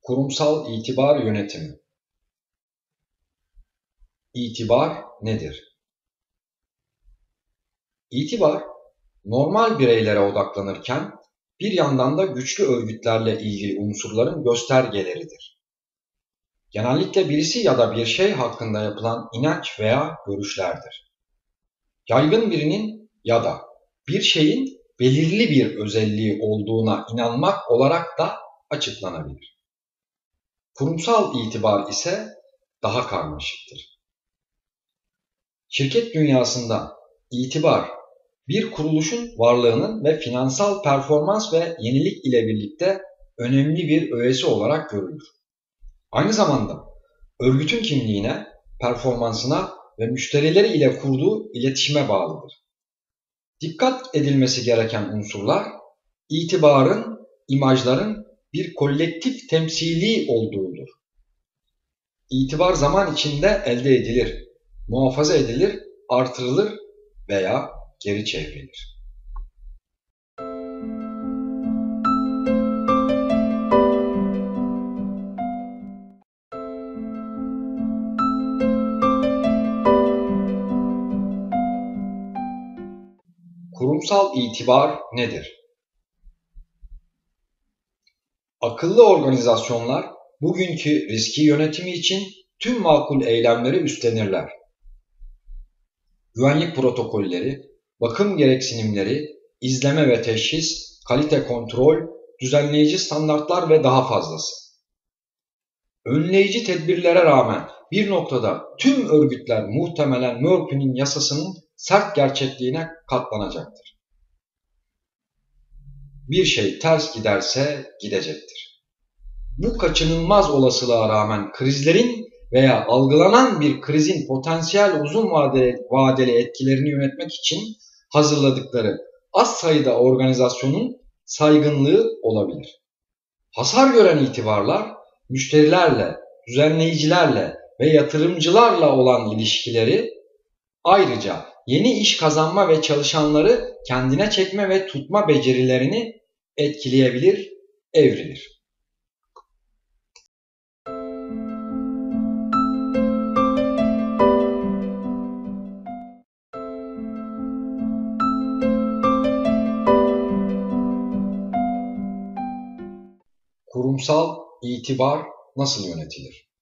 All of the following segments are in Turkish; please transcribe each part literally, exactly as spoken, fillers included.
Kurumsal itibar yönetimi. İtibar nedir? İtibar, normal bireylere odaklanırken bir yandan da güçlü örgütlerle ilgili unsurların göstergeleridir. Genellikle birisi ya da bir şey hakkında yapılan inanç veya görüşlerdir. Yaygın birinin ya da bir şeyin belirli bir özelliği olduğuna inanmak olarak da açıklanabilir. Kurumsal itibar ise daha karmaşıktır. Şirket dünyasında itibar, bir kuruluşun varlığının ve finansal performans ve yenilik ile birlikte önemli bir öğesi olarak görülür. Aynı zamanda örgütün kimliğine, performansına ve müşterileri ile kurduğu iletişime bağlıdır. Dikkat edilmesi gereken unsurlar, itibarın, imajların bir kolektif temsili olduğudur. İtibar zaman içinde elde edilir, muhafaza edilir, artırılır veya geri çevrilir. Kurumsal itibar nedir? Akıllı organizasyonlar bugünkü riski yönetimi için tüm makul eylemleri üstlenirler. Güvenlik protokolleri, bakım gereksinimleri, izleme ve teşhis, kalite kontrol, düzenleyici standartlar ve daha fazlası. Önleyici tedbirlere rağmen bir noktada tüm örgütler muhtemelen Murphy'nin yasasının sert gerçekliğine katlanacaktır. Bir şey ters giderse gidecektir. Bu kaçınılmaz olasılığa rağmen krizlerin veya algılanan bir krizin potansiyel uzun vadeli, vadeli etkilerini yönetmek için hazırladıkları az sayıda organizasyonun saygınlığı olabilir. Hasar gören itibarlar, müşterilerle, düzenleyicilerle ve yatırımcılarla olan ilişkileri, ayrıca yeni iş kazanma ve çalışanları kendine çekme ve tutma becerilerini etkileyebilir, evrilir. Kurumsal itibar nasıl yönetilir?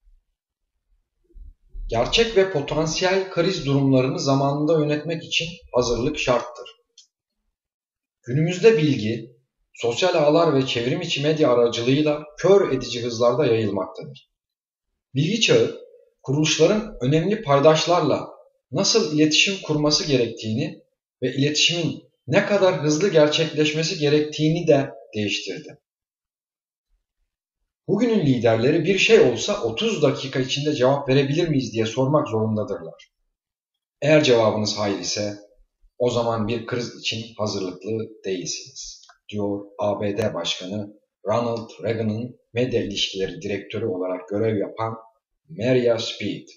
Gerçek ve potansiyel kriz durumlarını zamanında yönetmek için hazırlık şarttır. Günümüzde bilgi, sosyal ağlar ve çevrim içi medya aracılığıyla kör edici hızlarda yayılmaktadır. Bilgi çağı, kuruluşların önemli paydaşlarla nasıl iletişim kurması gerektiğini ve iletişimin ne kadar hızlı gerçekleşmesi gerektiğini de değiştirdi. Bugünün liderleri bir şey olsa otuz dakika içinde cevap verebilir miyiz diye sormak zorundadırlar. Eğer cevabınız hayır ise o zaman bir kriz için hazırlıklı değilsiniz, diyor A B D Başkanı Ronald Reagan'ın medya ilişkileri direktörü olarak görev yapan Maria Speed.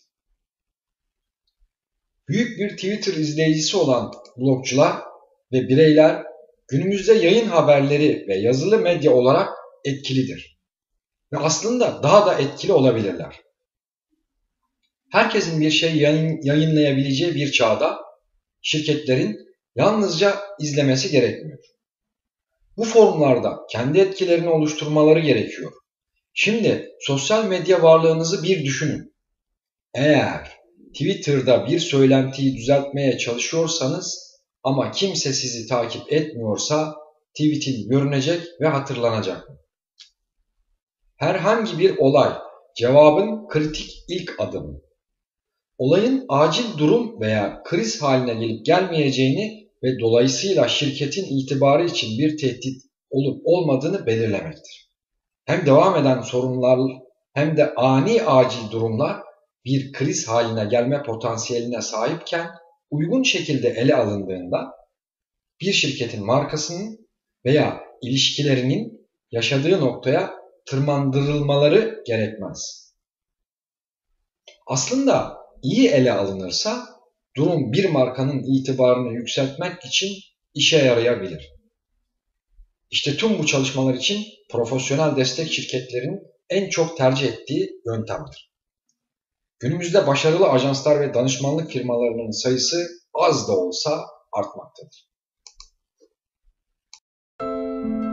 Büyük bir Twitter izleyicisi olan blogcular ve bireyler günümüzde yayın haberleri ve yazılı medya olarak etkilidir. Ve aslında daha da etkili olabilirler. Herkesin bir şey yayın, yayınlayabileceği bir çağda şirketlerin yalnızca izlemesi gerekmiyor. Bu formlarda kendi etkilerini oluşturmaları gerekiyor. Şimdi sosyal medya varlığınızı bir düşünün. Eğer Twitter'da bir söylentiyi düzeltmeye çalışıyorsanız ama kimse sizi takip etmiyorsa tweetin görünecek ve hatırlanacak mı? Herhangi bir olay, cevabın kritik ilk adımı. Olayın acil durum veya kriz haline gelip gelmeyeceğini ve dolayısıyla şirketin itibarı için bir tehdit olup olmadığını belirlemektir. Hem devam eden sorunlar hem de ani acil durumlar bir kriz haline gelme potansiyeline sahipken uygun şekilde ele alındığında bir şirketin markasının veya ilişkilerinin yaşadığı noktaya tırmandırılmaları gerekmez. Aslında iyi ele alınırsa durum bir markanın itibarını yükseltmek için işe yarayabilir. İşte tüm bu çalışmalar için profesyonel destek şirketlerin en çok tercih ettiği yöntemdir. Günümüzde başarılı ajanslar ve danışmanlık firmalarının sayısı az da olsa artmaktadır.